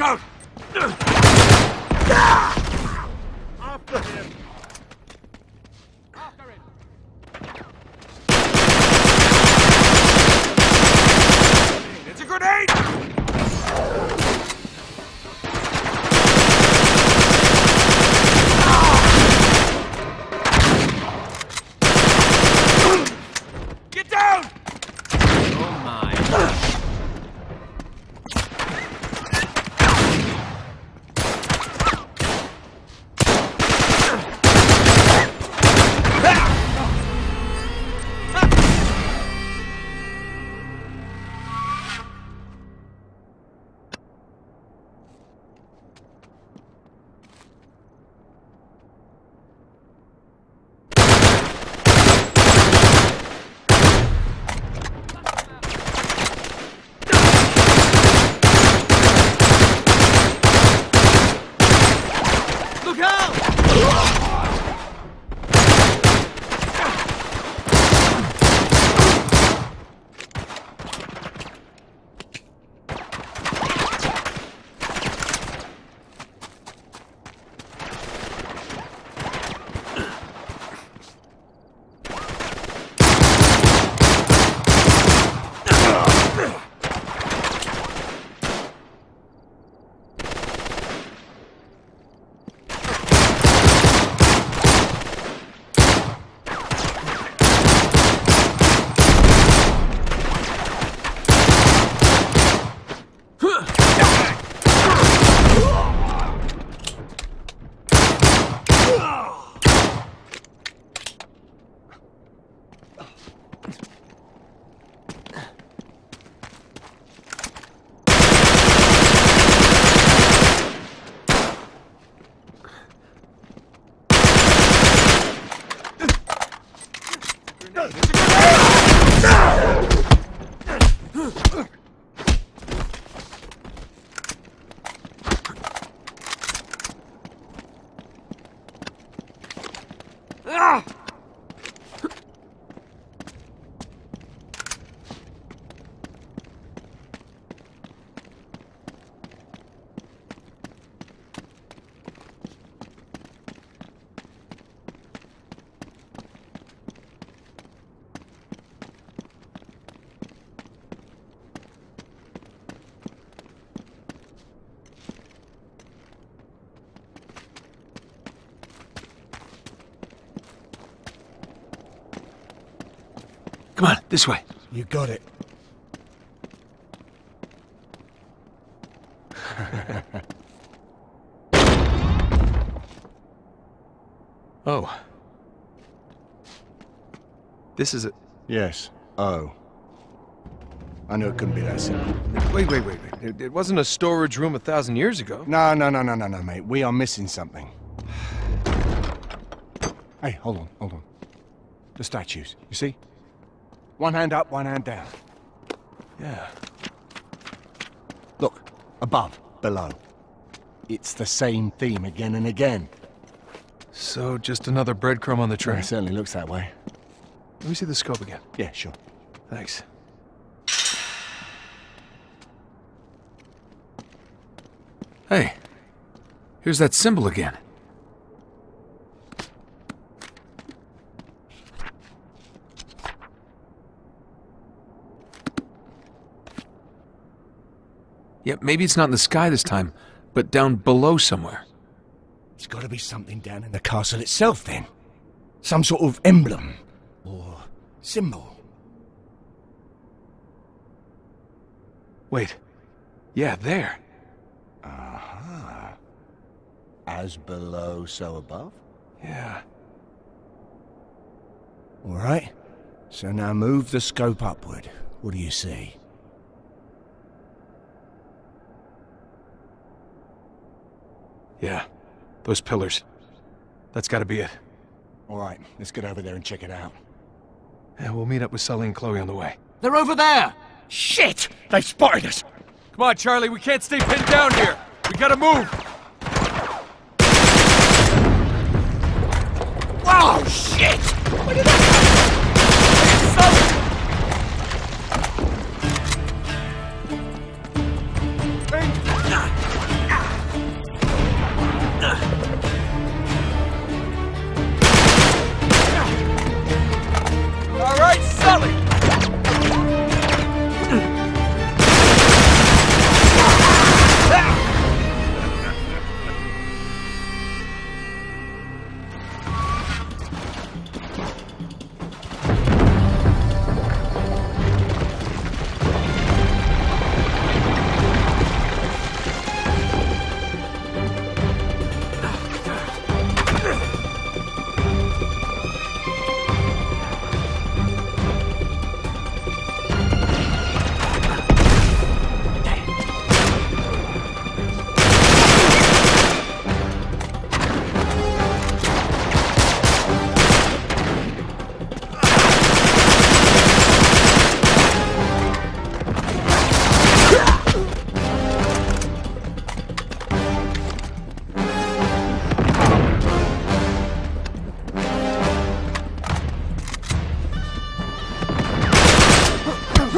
out! After him! After him! It's a grenade! Get down! Oh my. Look out! Come on, this way. You got it. Oh. This is a... Yes. Oh. I knew it couldn't be that simple. Wait. It wasn't a storage room 1,000 years ago. No, mate. We are missing something. Hey, hold on. The statues, you see? One hand up, one hand down. Yeah. Look, above, below. It's the same theme again and again. So, just another breadcrumb on the Yeah, train. it certainly looks that way. Let me see the scope again. Yeah, sure. Thanks. Hey, here's that symbol again. Yeah, maybe it's not in the sky this time, but down below somewhere. It's got to be something down in the castle itself, then. Some sort of emblem. Or symbol. Wait. Yeah, there. Aha. As below, so above? Yeah. All right. So now move the scope upward. What do you see? Yeah. Those pillars. That's gotta be it. All right, let's get over there and check it out. Yeah, we'll meet up with Sully and Chloe on the way. They're over there! Shit! They spotted us! Come on, Charlie, we can't stay pinned down here. We gotta move. Oh, shit! Look at that!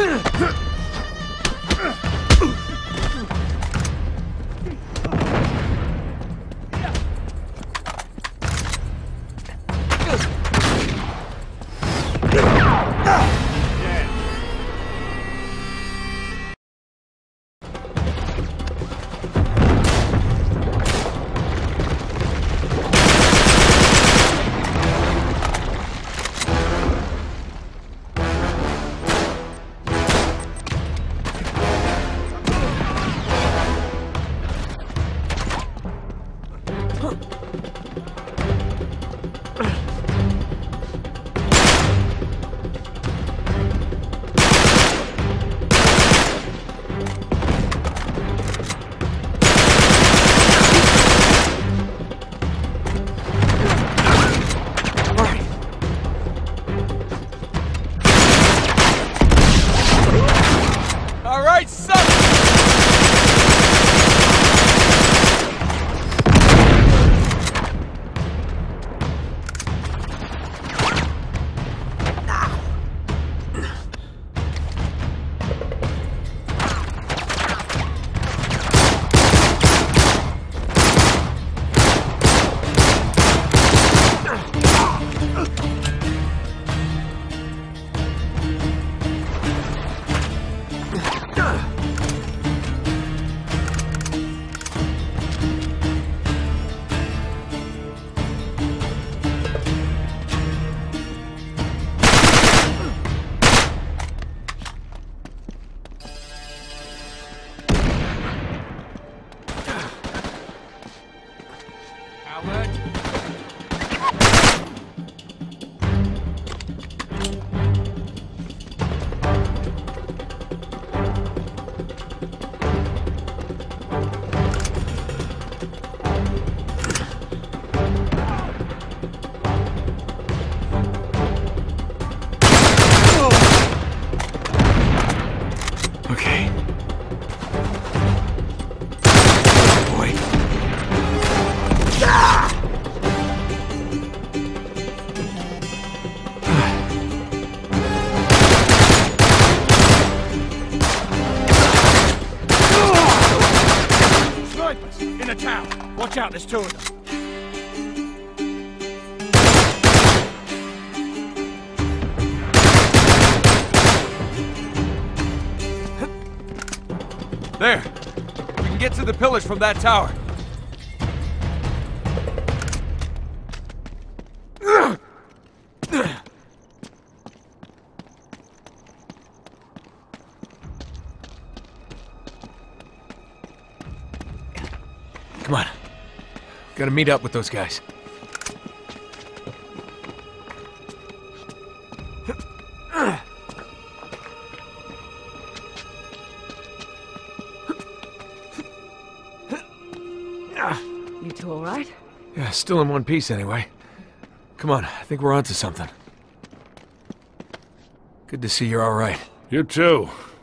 All right, son! Okay. Boy. Snipers! In the tower! Watch out, there's two of them. There! We can get to the pillars from that tower. Come on. Gotta meet up with those guys. You two all right? Yeah, still in one piece anyway. Come on, I think we're onto something. Good to see you're all right. You too.